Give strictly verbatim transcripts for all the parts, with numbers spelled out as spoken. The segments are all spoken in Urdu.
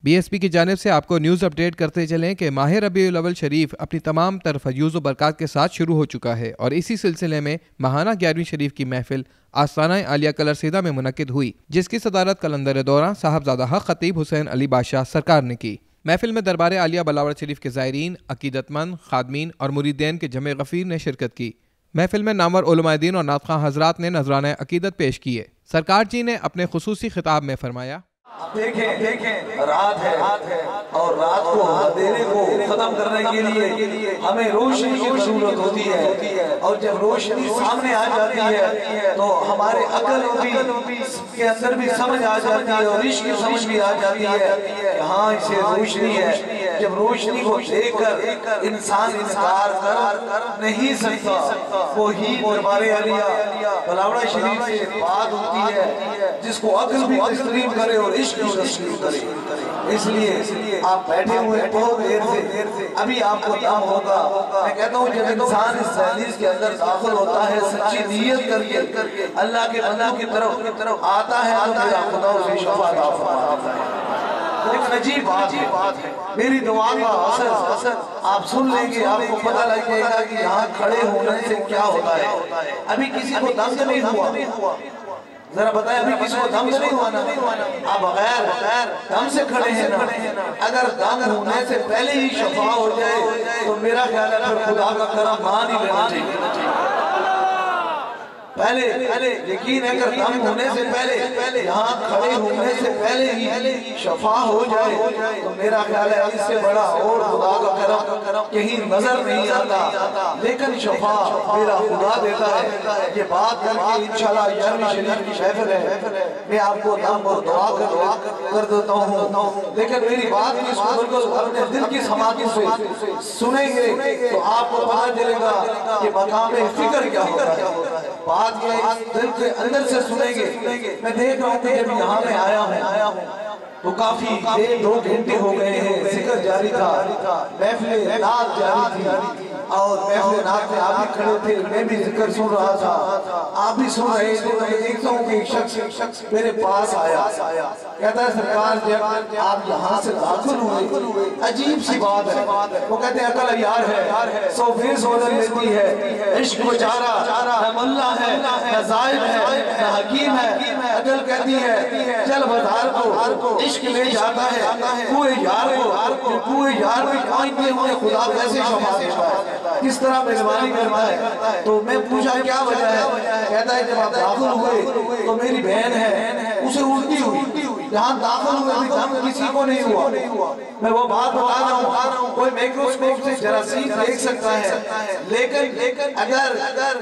بی ایس پی کی جانب سے آپ کو نیوز اپڈیٹ کرتے چلیں کہ ماہ ربیع الاول شریف اپنی تمام تر فیوز و برکات کے ساتھ شروع ہو چکا ہے، اور اسی سلسلے میں ماہانہ گیارہویں شریف کی محفل آستانہ عالیہ کلر سیدہ میں منعقد ہوئی، جس کی صدارت قلندر دورہ صاحبزادہ حق خطیب حسین علی بادشاہ سرکار نے کی۔ محفل میں دربار عالیہ بلاور شریف کے زائرین، عقیدت مند، خادمین اور مریدین کے جمع غفیر نے شرکت کی۔ محفل میں نامور علماء دین اور نعت خواں حضرات نے نذرانہ عقیدت پیش کیے۔ سرکار جی نے اپنے خصوصی خطاب میں فرمایا، دیکھیں دیکھیں رات ہے اور رات کو اندھیرے کو ختم کرنے کے لیے ہمیں روشنی کی ضرورت ہوتی ہے، اور جب روشنی سامنے آ جاتی ہے تو ہمارے عقل کے اندر بھی سمجھ آ جاتی ہے اور عشق کی سمجھ بھی آ جاتی ہے، ہاں اسے روشنی ہے۔ جب روشنی کو دیکھ کر انسان انکار کر نہیں سکتا، وہی دربار عالیہ بلاور شریف سے بات ہوتی ہے جس کو عقل بھی تسلیم کرے اور عشق بھی تسلیم کرے۔ اس لیے آپ بیٹھے ہوئے بہت دیر سے، ابھی آپ کو دم ہوگا۔ میں کہتا ہوں جب انسان اس دہلیز کے اندر داخل ہوتا ہے سچی نیت کر کے اللہ کے بندوں کی طرف آتا ہے تو میرا خدا اسے شفا عطا فرماتا ہے۔ ایک عجیب بات ہے، میری دعا کا اثر آپ سن لیں گے، آپ کو پتہ لگ جائے گا کہ یہاں کھڑے ہونے سے کیا ہوتا ہے۔ ابھی کسی کو دم نہیں ہوا، ذرا بتائیں ابھی کسی کو دم نہیں ہوا نا؟ آپ بغیر دم سے کھڑے ہیں نا؟ اگر دم ہونے سے پہلے ہی شفا ہو جائے تو میرا خیال ہے پھر خدا کا کرم مان ہی لینا چاہیے۔ پہلے یقین ہے کہ دم ہونے سے پہلے، یہاں کھڑے ہونے سے پہلے ہی شفا ہو جائے تو میرا خیال ہے اس سے بڑا اور خدا کا کرم کہیں نظر نہیں آتا، لیکن شفا میرا خدا دیتا ہے۔ یہ بات کر کے انشاءاللہ گیارہویں شریف کی محفل ہے، میں آپ کو دم اور دعا کر دیتا ہوں، لیکن میری بات کی اس کو بالکل اپنے دل کی سماعتوں سے سنیں گے تو آپ کو پتہ چلے گا کہ مقام فکر کیا ہوتا ہے۔ بات یہ دل کے اندر سے سنیں گے۔ میں دیکھ رہا ہوں کہ جب یہاں میں آیا ہوں تو کافی دیر دو گھنٹے ہو گئے ہیں، ذکر جاری تھا، محفل نعت جاری تھی، اور محفل نعت میں آپ بھی کھڑے تھے، میں بھی ذکر سن رہا تھا، آپ بھی سن رہے تھے۔ میں دیکھتا ہوں کہ ایک شخص میرے پاس آیا، کہتا ہے سرکار جب آپ یہاں سے داخل ہوئے عجیب سی بات ہے، وہ کہتے ہیں عقل عیار ہے، سو فیس بدل لیتی ہے، عشق بچارہ نہ ملا ہے نہ زائد ہے نہ حکیم ہے، عقل کہتی ہے چل بازار کو عشق لے جاتا ہے، کوئے یار کو کوئے یار کو پہنچتے ہوئے خدا کیسے شفا دیتا ہے، کس طرح مہربانی کرتا ہے۔ تو میں پوچھا کیا وجہ ہے؟ کہتا ہے جب آپ داخل ہوئے تو میری بہن ہے اسے الٹی ہوئی، جہاں داخل ہوئے بھی دم کسی کو نہیں ہوا۔ میں وہ بات بتا رہا ہوں، کوئی میکروسکوپ سے جراثیم دیکھ سکتا ہے، لیکن اگر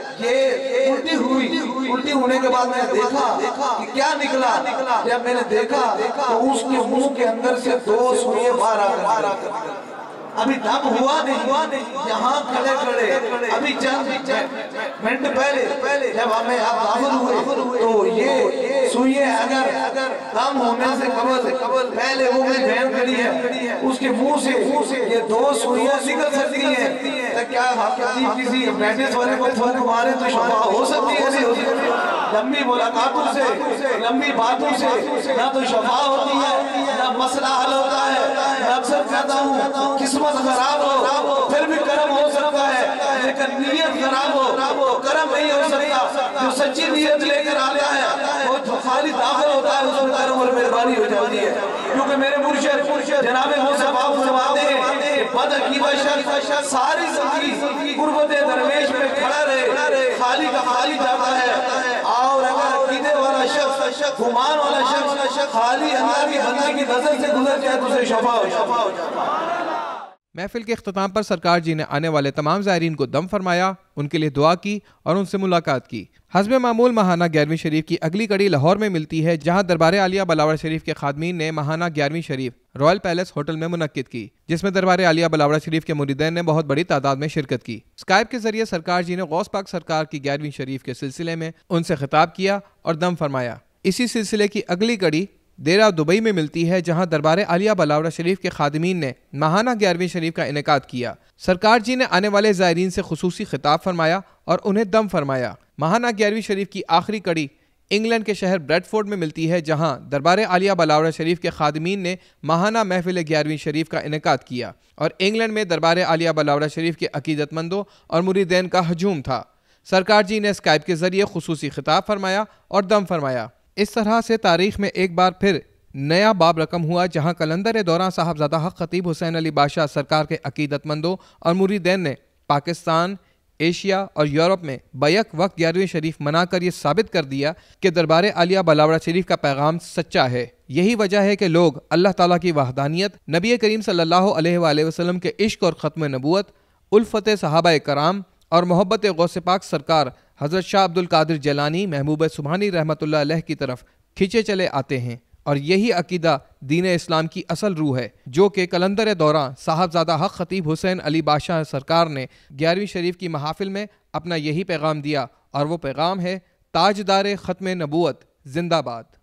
یہ الٹی ہوئی، الٹی ہونے کے بعد میں نے دیکھا کہ کیا نکلا، جب میں نے دیکھا تو اس کے منہ کے اندر سے دو سوئیں باہر آ کر ابھی دم ہوا نہیں، یہاں کھڑے کھڑے ابھی چند منٹ پہلے جب ہمیں آپ داخل ہوئے تو یہ سوئیں اگر دم ہونے سے قبل پہلے وہ میری بہن کھڑی ہے، اس کے منہ سے یہ دو سوئیں نکل سکتی ہیں، تو کیا کسی اپریٹس والے کو تھوڑے مارے تو شفا ہو سکتی ہے؟ نہیں ہو سکتی۔ لمبی ملاقاتوں سے، لمبی باتوں سے نہ تو شفا ہوتی ہے نہ مسئلہ حل ہوتا ہے۔ میں اکثر کہتا ہوں قسمت خراب ہو پھر بھی کرم ہو سکتا ہے، لیکن نیت خراب ہو تو کرم نہیں ہو سکتا۔ جو سچی نیت لے کر آتا ہے وہ جو خالی داخل ہوتا ہے اس میں کرم اور مہربانی ہو جاتی ہے، کیونکہ میرے مرشد جناب غوث پاک فرماتے ہیں کہ بد عقیدہ شخص ساری زندگی قربت درویش میں کھڑا رہے، خالی کا خالی جاتا ہے، اور اگر عقیدے والا شخص، گمان والا شخص خالی اللہ کی بندے کی نظر سے گزر جائے تو اسے شفا ہو جاتا۔ محفل کے اختتام پر سرکار جی نے آنے والے تمام زائرین کو دم فرمایا، ان کے لیے دعا کی اور ان سے ملاقات کی۔ حسب معمول ماہانہ گیارہویں شریف کی اگلی کڑی لاہور میں ملتی ہے، جہاں دربار عالیہ بلاور شریف کے خادمین نے ماہانہ گیارہویں شریف رائل پیلس ہوٹل میں منعقد کی، جس میں دربار عالیہ بلاور شریف کے مریدین نے بہت بڑی تعداد میں شرکت کی۔ اسکائپ کے ذریعے سرکار جی نے غوث پاک سرکار کی گیارہویں شریف کے سلسلے میں ان سے خطاب کیا اور دم فرمایا۔ اسی سلسلے کی اگلی کڑی دیرہ دبئی میں ملتی ہے، جہاں دربار عالیہ بلاور شریف کے خادمین نے ماہانہ گیارہویں شریف کا انعقاد کیا۔ سرکار جی نے آنے والے زائرین سے خصوصی خطاب فرمایا اور انہیں دم فرمایا۔ ماہانہ گیارہویں شریف کی آخری کڑی انگلینڈ کے شہر بریڈ فورڈ میں ملتی ہے، جہاں دربار عالیہ بلاورہ شریف کے خادمین نے ماہانہ محفل گیارہویں شریف کا انعقاد کیا اور انگلینڈ میں دربار عالیہ بلاورہ شریف کے عقیدت مندوں اور مریدین کا ہجوم تھا۔ سرکار جی نے اسکائپ کے ذریعے خصوصی خطاب فرمایا اور دم فرمایا۔ اس طرح سے تاریخ میں ایک بار پھر نیا باب رقم ہوا، جہاں کلندر دوران صاحبزادہ حق خطیب حسین علی بادشاہ سرکار کے عقیدت مندوں اور مریدین نے پاکستان، ایشیا اور یورپ میں بیک وقت گیارہویں شریف منا کر یہ ثابت کر دیا کہ دربار عالیہ بلاورہ شریف کا پیغام سچا ہے۔ یہی وجہ ہے کہ لوگ اللہ تعالیٰ کی وحدانیت، نبی کریم صلی اللہ علیہ وآلہ وسلم کے عشق اور ختم نبوت، الفت صحابہ کرام اور محبت غوث پاک سرکار حضرت شاہ عبد القادر جیلانی محبوب سبحانی رحمۃ اللہ علیہ کی طرف کھینچے چلے آتے ہیں، اور یہی عقیدہ دین اسلام کی اصل روح ہے، جو کہ کلندر دوران صاحبزادہ حق خطیب حسین علی بادشاہ سرکار نے گیارہویں شریف کی محافل میں اپنا یہی پیغام دیا، اور وہ پیغام ہے تاجدار ختم نبوت زندہ باد۔